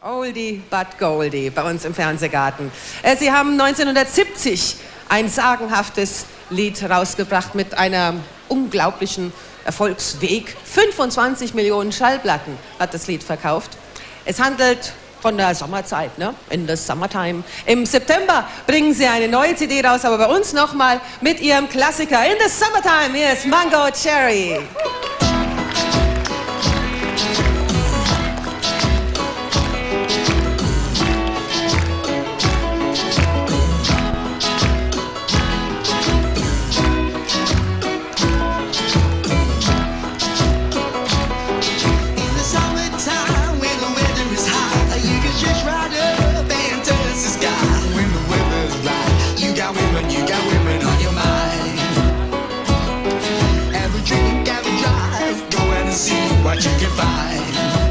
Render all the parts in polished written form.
Oldie but Goldie bei uns im Fernsehgarten. Sie haben 1970 ein sagenhaftes Lied rausgebracht mit einem unglaublichen Erfolgsweg. 25 Millionen Schallplatten hat das Lied verkauft. Es handelt von der Sommerzeit, ne? In the Summertime. Im September bringen Sie eine neue CD raus, aber bei uns nochmal mit Ihrem Klassiker In the Summertime. Hier ist Mango Cherry. What you can find.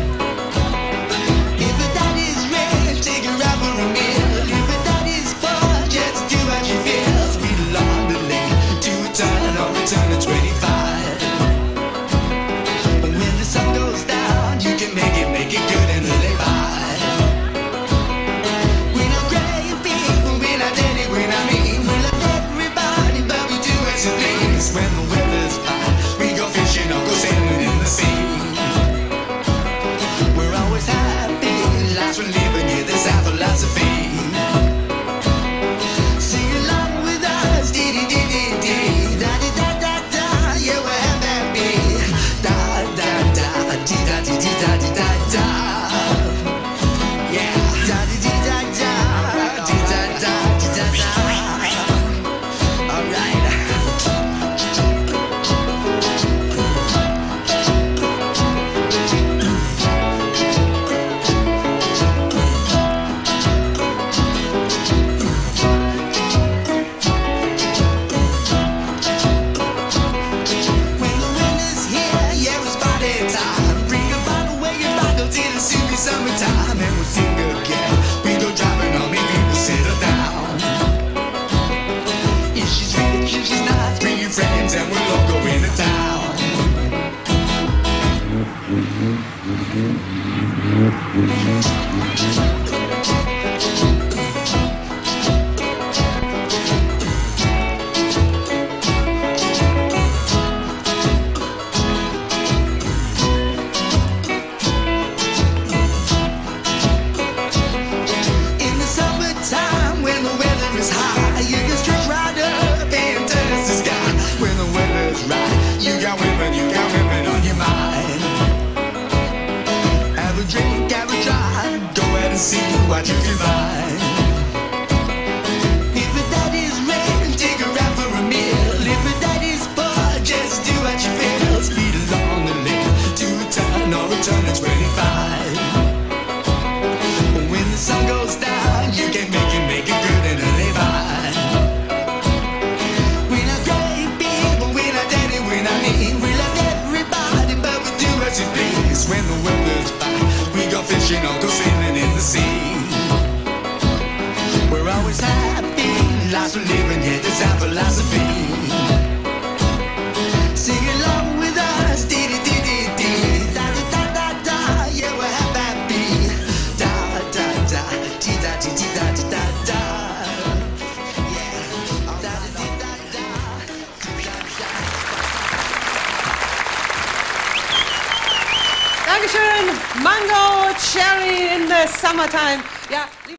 If that is rich, take a ride for a meal. If that is fun, just do what you feel. Speed along the lane, to a turn or return to 25. When the sun goes down, you can make it good and live by. We're not great people, we're not any, we're not mean. We love everybody, but we do as you please. When the weather's fine, we go fishing or go sailing in the sea. We're living it, that's our philosophy. Sing along with us, dee dee dee dee dee, da dee da da da, yeah we're happy. Da da da, dee da dee dee da dee da da, yeah. Da dee dee da da, dee da da dee da da. All right. Summertime and we'll sing again. We go driving on me, people settle down. If she's rich, if she's not, bring your friends and we'll all go into town. You got women on your mind. Have a drink, have a drive, go ahead and see what you can find. If that is rent, take a ride for a meal. If that is fun, just do what you feel. Speed along the lane, to a turn or return to 25. When the sun goes down, you can make it good and live by. When the weather's fine, we go fishing or go sailing in the sea. We're always happy, lives we're living here, that's our philosophy. Sing along with us, dee dee dee dee dee, da da da da da, yeah we're happy. Da da da, dee da dee dee da dee da da, yeah. Da da dee da da, dee da da. Dankeschön, Mango Cherry in the Summertime. Ja.